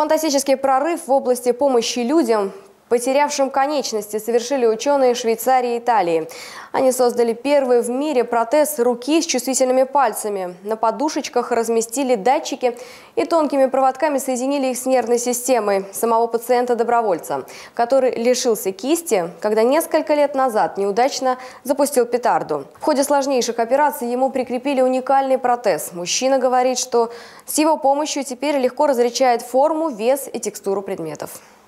Фантастический прорыв в области помощи людям, потерявшим конечности, совершили ученые Швейцарии и Италии. Они создали первый в мире протез руки с чувствительными пальцами. На подушечках разместили датчики и тонкими проводками соединили их с нервной системой самого пациента-добровольца, который лишился кисти, когда несколько лет назад неудачно запустил петарду. В ходе сложнейших операций ему прикрепили уникальный протез. Мужчина говорит, что с его помощью теперь легко различает форму, вес и текстуру предметов.